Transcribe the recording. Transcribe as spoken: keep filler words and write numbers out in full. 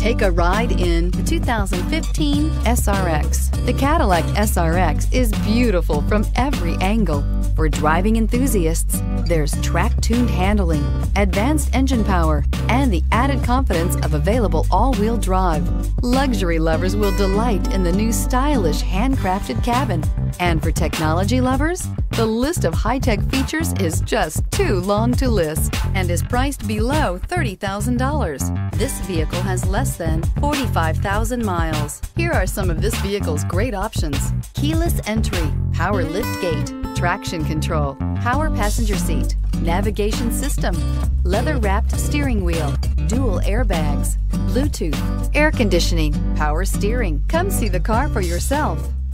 Take a ride in the two thousand fifteen S R X. The Cadillac S R X is beautiful from every angle. For driving enthusiasts, there's track-tuned handling, advanced engine power, and the added confidence of available all-wheel drive. Luxury lovers will delight in the new stylish handcrafted cabin. And for technology lovers, the list of high-tech features is just too long to list and is priced below thirty thousand dollars. This vehicle has less than forty-five thousand miles. Here are some of this vehicle's great options: keyless entry, power lift gate, traction control, power passenger seat, navigation system, leather-wrapped steering wheel, dual airbags, Bluetooth, air conditioning, power steering. Come see the car for yourself.